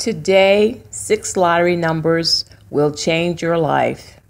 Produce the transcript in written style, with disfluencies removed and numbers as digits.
Today, 6 lottery numbers will change your life.